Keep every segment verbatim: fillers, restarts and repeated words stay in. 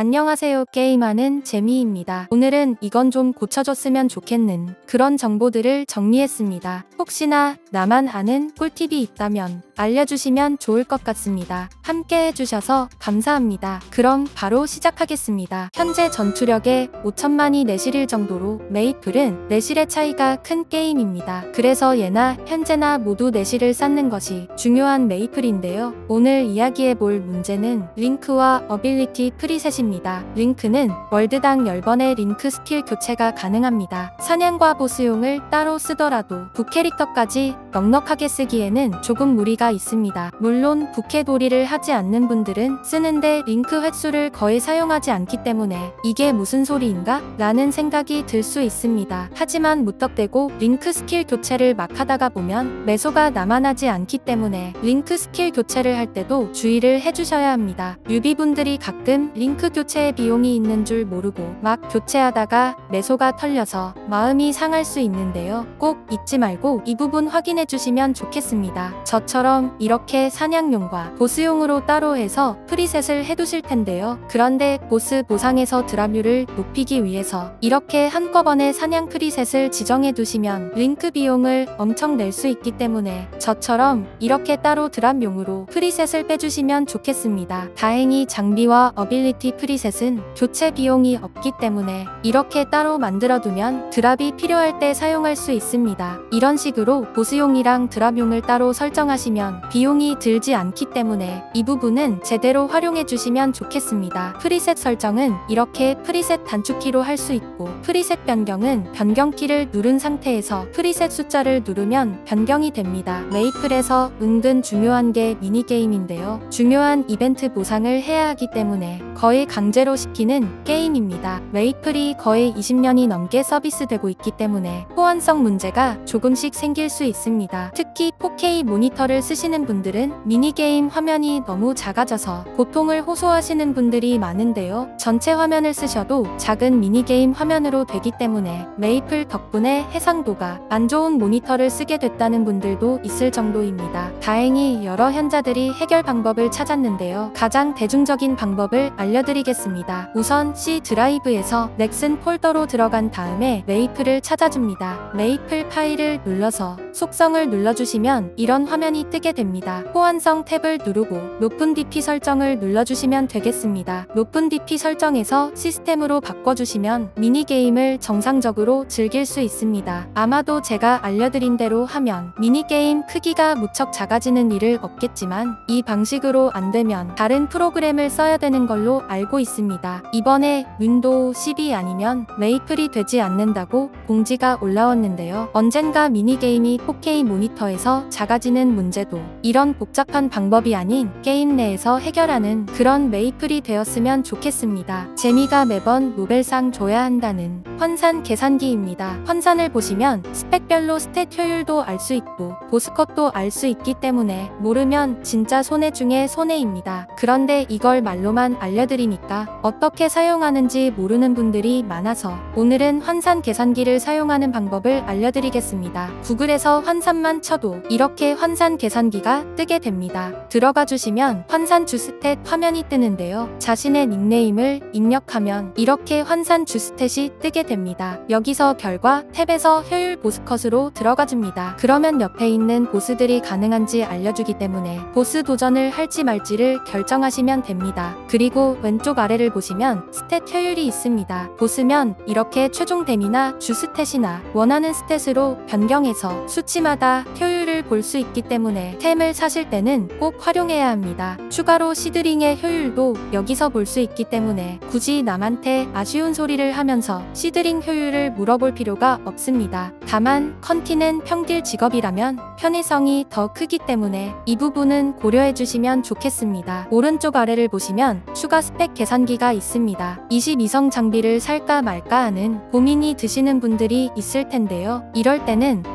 안녕하세요. 게임하는 재미입니다. 오늘은 이건 좀 고쳐줬으면 좋겠는 그런 정보들을 정리했습니다. 혹시나 나만 아는 꿀팁이 있다면 알려주시면 좋을 것 같습니다. 함께 해주셔서 감사합니다. 그럼 바로 시작하겠습니다. 현재 전투력에 오천만이 내실일 정도로 메이플은 내실의 차이가 큰 게임입니다. 그래서 예나 현재나 모두 내실을 쌓는 것이 중요한 메이플인데요. 오늘 이야기해볼 문제는 링크와 어빌리티 프리셋입니다. 링크는 월드당 열 번의 링크 스킬 교체가 가능합니다. 사냥과 보스용을 따로 쓰더라도 부캐릭터까지 넉넉하게 쓰기에는 조금 무리가 있습니다. 물론 부캐돌이를 하지 않는 분들은 쓰는데 링크 횟수를 거의 사용하지 않기 때문에 이게 무슨 소리인가? 라는 생각이 들 수 있습니다. 하지만 무턱대고 링크 스킬 교체를 막 하다가 보면 매소가 남아나지 않기 때문에 링크 스킬 교체를 할 때도 주의를 해주셔야 합니다. 뉴비분들이 가끔 링크 교체에 비용이 있는 줄 모르고 막 교체하다가 매소가 털려서 마음이 상할 수 있는데요. 꼭 잊지 말고 이 부분 확인해 주시면 좋겠습니다. 저처럼 이렇게 사냥용과 보스용으로 따로 해서 프리셋을 해두실 텐데요. 그런데 보스 보상에서 드랍률을 높이기 위해서 이렇게 한꺼번에 사냥 프리셋을 지정해 두시면 링크 비용을 엄청 낼 수 있기 때문에 저처럼 이렇게 따로 드랍용으로 프리셋을 빼주시면 좋겠습니다. 다행히 장비와 어빌리티 프리셋은 교체 비용이 없기 때문에 이렇게 따로 만들어두면 드랍이 필요할 때 사용할 수 있습니다. 이런 식으로 보스용이랑 드랍용을 따로 설정하시면 비용이 들지 않기 때문에 이 부분은 제대로 활용해 주시면 좋겠습니다. 프리셋 설정은 이렇게 프리셋 단축키로 할 수 있고 프리셋 변경은 변경키를 누른 상태에서 프리셋 숫자를 누르면 변경이 됩니다. 메이플에서 은근 중요한 게 미니게임인데요. 중요한 이벤트 보상을 해야 하기 때문에 거의 강제로 시키는 게임입니다. 메이플이 거의 이십 년이 넘게 서비스되고 있기 때문에 호환성 문제가 조금씩 생길 수 있습니다. 특히 포케이 모니터를 쓰시는 분들은 미니게임 화면이 너무 작아져서 고통을 호소하시는 분들이 많은데요. 전체 화면을 쓰셔도 작은 미니게임 화면으로 되기 때문에 메이플 덕분에 해상도가 안 좋은 모니터를 쓰게 됐다는 분들도 있을 정도입니다. 다행히 여러 현자들이 해결 방법을 찾았는데요. 가장 대중적인 방법을 알려드리겠습니다. 우선 C 드라이브에서 넥슨 폴더로 들어간 다음에 메이플을 찾아줍니다. 메이플 파일을 눌러서 속성을 눌러주시면 이런 화면이 뜨게 됩니다. 호환성 탭을 누르고 높은 디피 설정을 눌러주시면 되겠습니다. 높은 디피 설정에서 시스템으로 바꿔주시면 미니게임을 정상적으로 즐길 수 있습니다. 아마도 제가 알려드린 대로 하면 미니게임 크기가 무척 작아지는 일은 없겠지만 이 방식으로 안되면 다른 프로그램을 써야 되는 걸로 알고 있습니다. 이번에 윈도우 십이 아니면 메이플이 되지 않는다고 공지가 올라왔는데요. 언젠가 미니게임이 포케이 모니터에서 작아지는 문제도 이런 복잡한 방법이 아닌 게임 내에서 해결하는 그런 메이플이 되었으면 좋겠습니다. 재미가 매번 노벨상 줘야 한다는 환산 계산기입니다. 환산을 보시면 스펙별로 스탯 효율도 알 수 있고 보스컷도 알 수 있기 때문에 모르면 진짜 손해 중에 손해입니다. 그런데 이걸 말로만 알려드리니까 어떻게 사용하는지 모르는 분들이 많아서 오늘은 환산 계산기를 사용하는 방법을 알려드리겠습니다. 구글에서 환산만 쳐도 이렇게 환산 계산기가 뜨게 됩니다. 들어가 주시면 환산 주스탯 화면이 뜨는데요. 자신의 닉네임을 입력하면 이렇게 환산 주스탯이 뜨게 됩니다. 여기서 결과 탭에서 효율 보스컷으로 들어가 줍니다. 그러면 옆에 있는 보스들이 가능한지 알려주기 때문에 보스 도전을 할지 말지를 결정하시면 됩니다. 그리고 왼쪽 아래를 보시면 스탯 효율이 있습니다. 보시면 이렇게 최종 댐이나 주스탯이나 원하는 스탯으로 변경해서 수치마다 효율을 볼 수 있기 때문에 템을 사실 때는 꼭 활용해야 합니다. 추가로 시드링의 효율도 여기서 볼 수 있기 때문에 굳이 남한테 아쉬운 소리를 하면서 시드링 효율을 물어볼 필요가 없습니다. 다만 컨티는 평딜 직업이라면 편의성이 더 크기 때문에 이 부분은 고려해 주시면 좋겠습니다. 오른쪽 아래를 보시면 추가 스펙 계산기가 있습니다. 이십이 성 장비를 살까 말까 하는 고민이 드시는 분들이 있을 텐데요. 이럴 때는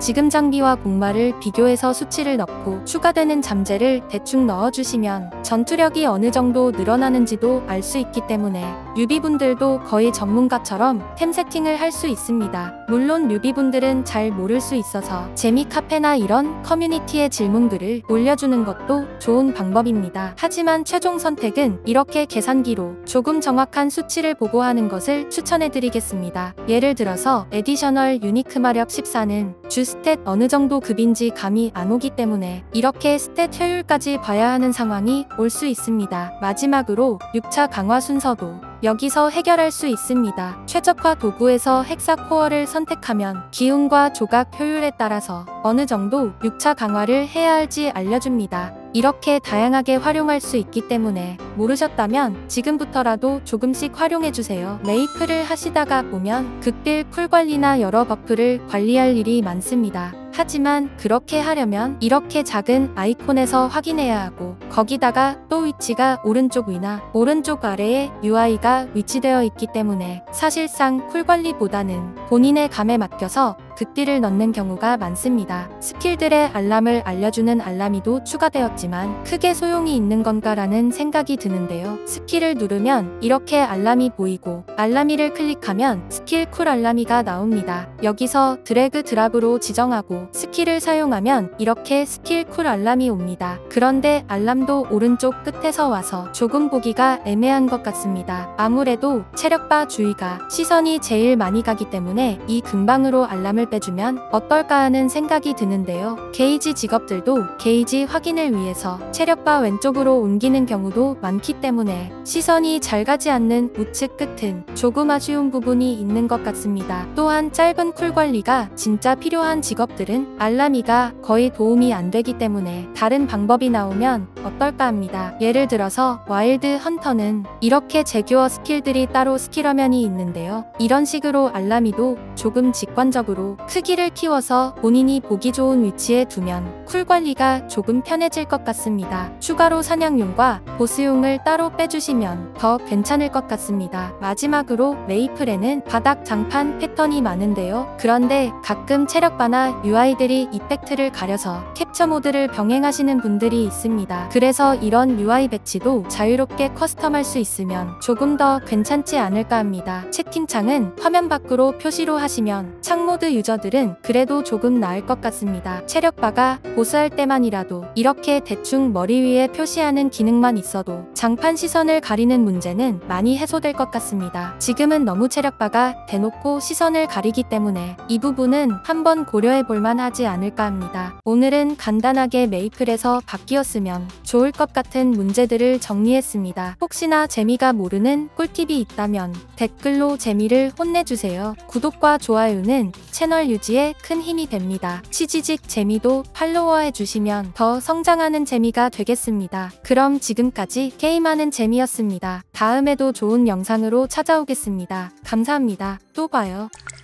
지금 장비와 공마를 비교해서 수치를 넣고 추가되는 잠재를 대충 넣어주시면 전투력이 어느 정도 늘어나는지도 알 수 있기 때문에 뉴비분들도 거의 전문가처럼 템 세팅을 할 수 있습니다. 물론 뉴비분들은 잘 모를 수 있어서 재미 카페나 이런 커뮤니티의 질문글을 올려주는 것도 좋은 방법입니다. 하지만 최종 선택은 이렇게 계산기로 조금 정확한 수치를 보고 하는 것을 추천해드리겠습니다. 예를 들어서 에디셔널 유니크 마력 십사는 주 스탯 어느 정도 급인지 감이 안 오기 때문에 이렇게 스탯 효율까지 봐야 하는 상황이 올 수 있습니다. 마지막으로 육 차 강화 순서도 여기서 해결할 수 있습니다. 최적화 도구에서 헥사 코어를 선택하면 기운과 조각 효율에 따라서 어느 정도 육 차 강화를 해야 할지 알려줍니다. 이렇게 다양하게 활용할 수 있기 때문에 모르셨다면 지금부터라도 조금씩 활용해주세요. 메이플을 하시다가 보면 극딜 쿨 관리나 여러 버프를 관리할 일이 많습니다. 하지만 그렇게 하려면 이렇게 작은 아이콘에서 확인해야 하고 거기다가 또 위치가 오른쪽 위나 오른쪽 아래에 유아이가 위치되어 있기 때문에 사실상 쿨 관리보다는 본인의 감에 맡겨서 극딜을 넣는 경우가 많습니다. 스킬들의 알람을 알려주는 알람이도 추가되었지만 크게 소용이 있는 건가라는 생각이 드는데요. 스킬을 누르면 이렇게 알람이 보이고 알람이를 클릭하면 스킬 쿨 알람이가 나옵니다. 여기서 드래그 드랍으로 지정하고 스킬을 사용하면 이렇게 스킬 쿨 알람이 옵니다. 그런데 알람도 오른쪽 끝에서 와서 조금 보기가 애매한 것 같습니다. 아무래도 체력바 주의가 시선이 제일 많이 가기 때문에 이 금방으로 알람을 빼주면 어떨까 하는 생각이 드는데요. 게이지 직업들도 게이지 확인을 위해서 체력바 왼쪽으로 옮기는 경우도 많기 때문에 시선이 잘 가지 않는 우측 끝은 조금 아쉬운 부분이 있는 것 같습니다. 또한 짧은 쿨 관리가 진짜 필요한 직업들은 알람이가 거의 도움이 안 되기 때문에 다른 방법이 나오면 어떨까 합니다. 예를 들어서 와일드 헌터는 이렇게 제규어 스킬들이 따로 스킬 화면이 있는데요. 이런 식으로 알람이도 조금 직관적으로 크기를 키워서 본인이 보기 좋은 위치에 두면 쿨 관리가 조금 편해질 것 같습니다. 추가로 사냥용과 보스용을 따로 빼주시면 더 괜찮을 것 같습니다. 마지막으로 메이플에는 바닥 장판 패턴이 많은데요. 그런데 가끔 체력바나 유아이들이 이펙트를 가려서 캡처 모드를 병행하시는 분들이 있습니다. 그래서 이런 유아이 배치도 자유롭게 커스텀할 수 있으면 조금 더 괜찮지 않을까 합니다. 채팅창은 화면 밖으로 표시로 하시면 창모드 유저들은 그래도 조금 나을 것 같습니다. 체력바가 보스할 때만이라도 이렇게 대충 머리 위에 표시하는 기능만 있어도 장판 시선을 가리는 문제는 많이 해소될 것 같습니다. 지금은 너무 체력바가 대놓고 시선을 가리기 때문에 이 부분은 한번 고려해 볼만 하지 않을까 합니다. 오늘은 간단하게 메이플에서 바뀌었으면 좋을 것 같은 문제들을 정리했습니다. 혹시나 재미가 모르는 꿀팁이 있다면 댓글로 재미를 혼내주세요. 구독과 좋아요는 채널 유지에 큰 힘이 됩니다. 치지직 재미도 팔로워해 주시면 더 성장하는 재미가 되겠습니다. 그럼 지금까지 게임하는 재미였습니다. 다음에도 좋은 영상으로 찾아오겠습니다. 감사합니다. 또 봐요.